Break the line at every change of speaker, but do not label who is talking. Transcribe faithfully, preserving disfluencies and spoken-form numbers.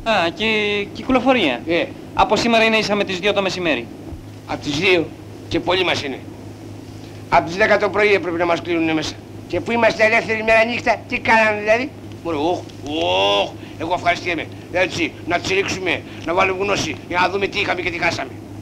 Α, και κυκλοφορία.
Ε.
Από σήμερα είναι ίσα με τις δύο το μεσημέρι.
Από τις δύο και πολύ μας είναι. Από τις δέκα το πρωί έπρεπε να μας κλείνουν μέσα. Και που είμαστε ελεύθερη μέρα νύχτα, τι κάνανε δηλαδή. Μωρέ, όχ, όχ, εγώ ευχαριστιέμαι. Έτσι, να τσιρίξουμε, να βάλουμε γνώση, για να δούμε τι είχαμε και τι χάσαμε.